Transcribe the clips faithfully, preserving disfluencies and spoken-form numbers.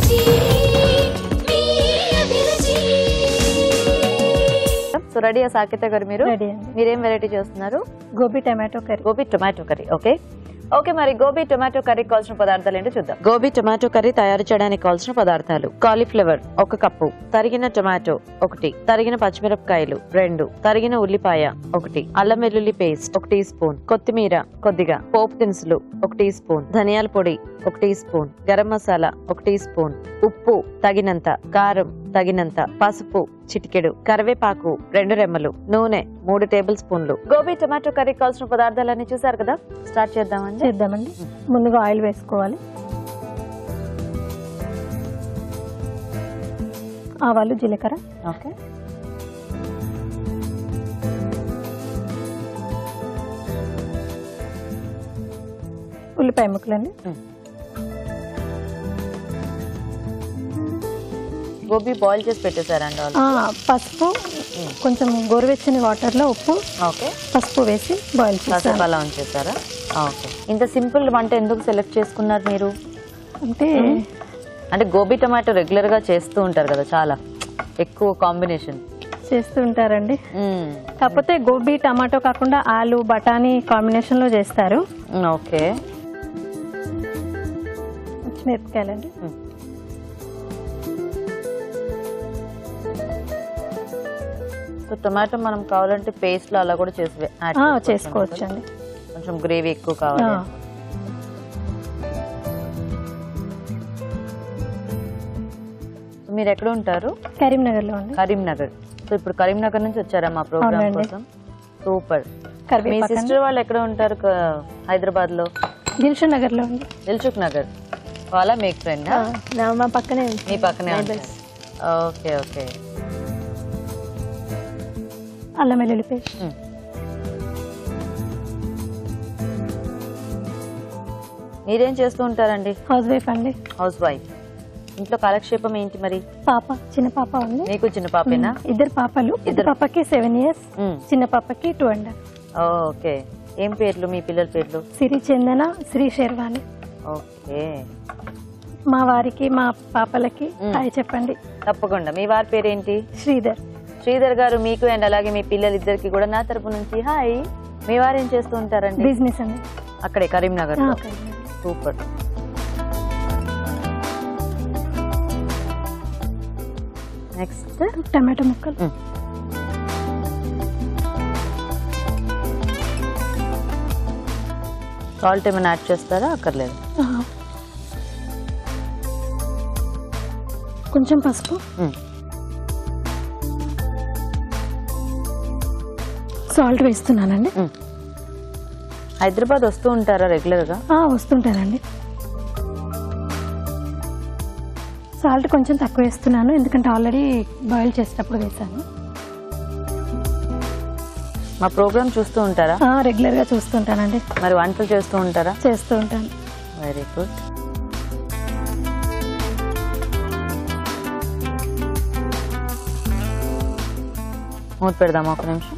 So ready Saketa గారు మీరు మీరేం వెరైటీ చేస్తున్నారు? Gobi tomato curry. Gobi tomato curry. Okay okay మరి గోబీ టొమాటో కర్రీ కావాల్సిన పదార్థాలు ఏంటో చూద్దాం. గోబీ టొమాటో కర్రీ తయారు చేయడానికి కావాల్సిన పదార్థాలు: కాలీఫ్లవర్ ఒక కప్పు, తరిగిన టొమాటో ఒకటి, తరిగిన పచ్చిమిరపకాయలు రెండు, తరిగిన ఉల్లిపాయ ఒకటి, అల్లం వెల్లుల్లి పేస్ట్ ఒక టీ స్పూన్, కొత్తిమీర కొద్దిగా, పోపు దినుసులు ఒక టీ స్పూన్, ధనియాల పొడి ఒక టీ స్పూన్, గరం మసాలా ఒక టీ స్పూన్, ఉప్పు తగినంత, కారం తగినంత, పసుపు చిటికెడు, కరివేపాకు రెండు రెమ్మలు, నూనె మూడు టేబుల్ స్పూన్లు. గోబీ టొమాటో కర్రీ కావాల్సిన పదార్థాలన్నీ చూసారు కదా, స్టార్ట్ చేద్దామండి. చేద్దామండి. ముందుగా ఆయిల్ వేసుకోవాలి. ఆవాలు, జీలకర్ర. ఓకే ఉల్లిపాయ ముక్కలండి. గోబీ బాయిల్ చేసి పెట్టేశారండి. పసుపు, కొంచెం గోరువెచ్చని వాటర్ లో ఉప్పు, ఓకే పసుపు వేసి బాయిల్ చేసి అలా ఉంచేసారా? ఓకే. ఇంత సింపుల్ వంట ఎందుకు సెలెక్ట్ చేసుకున్నారు మీరు? అంటే అంటే గోబీ టమాటో రెగ్యులర్ గా చేస్తూ ఉంటారు కదా, చాలా ఎక్కువ కాంబినేషన్ చేస్తూ ఉంటారండి. కాకపోతే గోబీ టమాటో కాకుండా ఆలు బఠానీ కాంబినేషన్ లో చేస్తారు. ఓకే. మిరపకాయలండి. టొమాటో మనం కావాలంటే పేస్ట్ లో అలా కూడా చేసి చేసుకోవచ్చు అండి. కొంచెం గ్రేవీ ఎక్కువ కావాలి. మీరు ఎక్కడ ఉంటారు? కరీంనగర్ లో. కరీంనగర్. సో ఇప్పుడు కరీంనగర్ నుంచి వచ్చారా మా ప్రోగ్రామ్ కోసం? సూపర్. మీ సిస్టర్ వాళ్ళు ఎక్కడ ఉంటారు? హైదరాబాద్ లో దిల్సుఖ్ నగర్ లో. దిల్సుఖ్ నగర్ వాళ్ళ మీకు ఫ్రెండ్? మా పక్కనే. మీ పక్కనే. Okay okay. అల్లం వెల్లుల్లి పేస్ట్. మీరేం చేస్తూ ఉంటారండి? హౌస్ వైఫ్ అండి. Housewife. ఇంట్లో కాలక్షేపం ఏంటి మరి? పాప, చిన్న పాప ఉంది. మీకు చిన్న పాపేనా? ఇద్దరు పాపలు. ఇద్దరు పాపకి సెవెన్ ఇయర్స్, చిన్న పాపకి టూ అండ్ హాఫ్. ఓకే. ఏం పేర్లు మీ పిల్లల పేర్లు? సిరి చందన, శ్రీ శర్వాణి. ఓకే. మా వారికి మా పాపలకి హాయ్ చెప్పండి. తప్పకుండా. మీ వారి పేరేంటి? శ్రీధర్. శ్రీధర్ గారు మీకు అండ్ అలాగే మీ పిల్లలిద్దరికి కూడా నా తరపు నుంచి హాయ్. మీ వారు ఏం చేస్తూ ఉంటారండి? బిజినెస్ అండి. అక్కడే కరీంనగర్. సూపర్. నెక్స్ట్ టమాటో ముక్కలు. సాల్ట్ ఏమైనా యాడ్ చేస్తారా? అక్కర్లేదు. కొంచెం పసుపు, సాల్ట్ వేస్తున్నానండి. హైదరాబాద్ వస్తూ ఉంటారా రెగ్యులర్ గా? వస్తుంటానండి. సాల్ట్ కొంచెం తక్కువ వేస్తున్నాను, ఎందుకంటే ఆల్రెడీ బాయిల్ చేసేటప్పుడు వేసాను. మా ప్రోగ్రామ్ చూస్తూ ఉంటారా? రెగ్యులర్ గా చూస్తుంటానండి. మరి వంటలు చేస్తూ ఉంటారా? చేస్తూ ఉంటాను. Very good. మూత పెడదామా ఒక నిమిషం?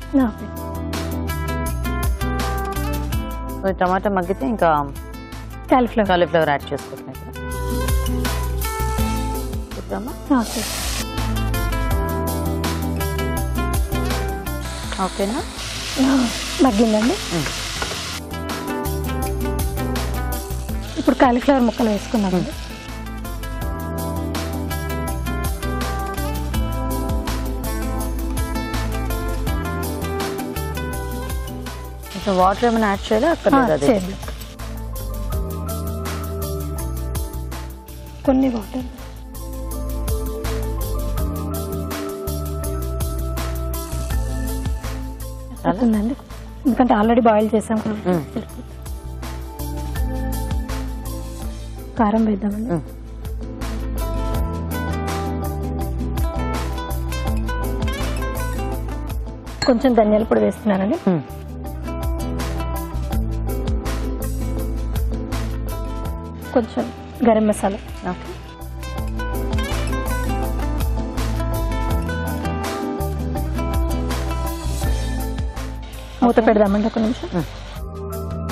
టమాటా మగ్గితే ఇంకా కాలీఫ్లవర్ కాలీఫ్లవర్ యాడ్ చేసుకుంటున్నాం. ఓకేనా? మగ్గిందండి. ఇప్పుడు కాలీఫ్లవర్ ముక్కలు వేసుకున్నామండి. కొంచెం వాటర్ ఏమైనా యాడ్ చేయాలి? అక్కడ కొన్ని వాటర్. అవుతుందండి, ఎందుకంటే ఆల్రెడీ బాయిల్ చేసాం. కారం వేద్దామండి. కొంచెం ధనియాల పొడి వేస్తున్నానండి. కొంచెం గరం మసాలా. మూత పెడదామండి ఒక నిమిషం.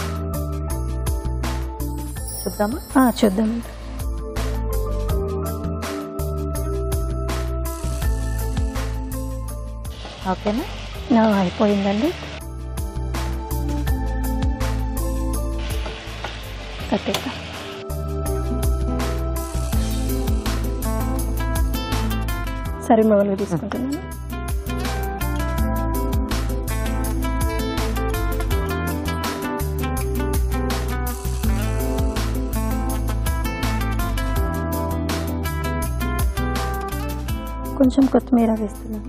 చూద్దామా? చూద్దామండి. ఓకేనా? నా అయిపోయిందండి. కట్టేస్తా. సరే మొదలు తీసుకుంటున్నాను. కొంచెం కొత్తిమీర వేస్తున్నాను.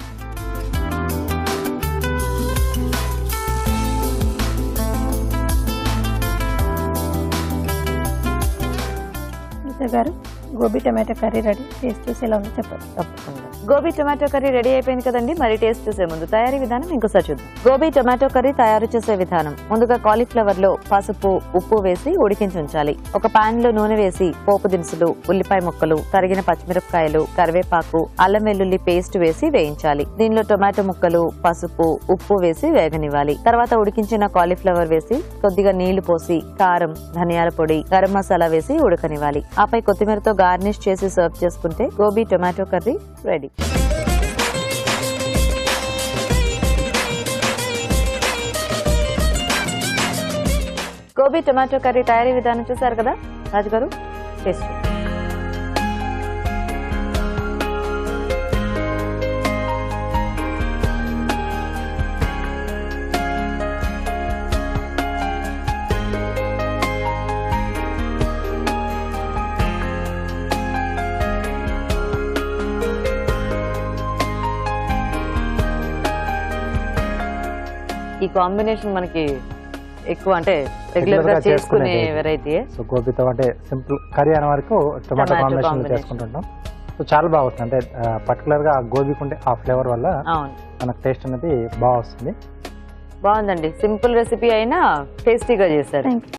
గీత గారు, gobi tomato curry ready. Taste చూసి ఎలా ఉందో చెప్పండి. తప్పకుండా. గోబీ టొమాటో కర్రీ రెడీ అయిపోయింది కదండి. మరి టేస్ట్ చూసే ముందు తయారీ విధానం ఇంకోసారి చూద్దాం. గోబీ టొమాటో కర్రీ తయారు చేసే విధానం. ముందుగా కాలీఫ్లవర్ లో పసుపు, ఉప్పు వేసి ఉడికించి ఉంచాలి. ఒక పాన్ లో నూనె వేసి పోపు దినుసులు, ఉల్లిపాయ ముక్కలు, తరిగిన పచ్చిమిరపకాయలు, కరివేపాకు, అల్లం వెల్లుల్లి పేస్ట్ వేసి వేయించాలి. దీనిలో టొమాటో ముక్కలు, పసుపు, ఉప్పు వేసి వేగనివ్వాలి. తర్వాత ఉడికించిన కాలీఫ్లవర్ వేసి కొద్దిగా నీళ్లు పోసి కారం, ధనియాల పొడి, గరం మసాలా వేసి ఉడకనివ్వాలి. ఆపై కొత్తిమీరతో గార్నిష్ చేసి సర్వ్ చేసుకుంటే gobi tomato curry ready. Gobi tomato curry తయారీ విధానం చూసారు కదా రాజుగారు. టేస్ట్ ఈ కాంబినేషన్ మనకి ఎక్కువ అంటే రెగ్యులర్ గా చేసుకునే వెరైటీ. సో గోబీతో అంటే సింపుల్ కర్రీ అనే వరకు టొమాటో కాంబినేషన్ చేసుకుంటుంటాం. సో చాలా బాగా వస్తుంది. అంటే పర్టికులర్ గా గోబీకి ఉంటే ఆ ఫ్లేవర్ వల్ల మనకు టేస్ట్ అనేది బాగా వస్తుంది. బాగుందండి. సింపుల్ రెసిపీ అయినా టేస్టీగా చేశారు.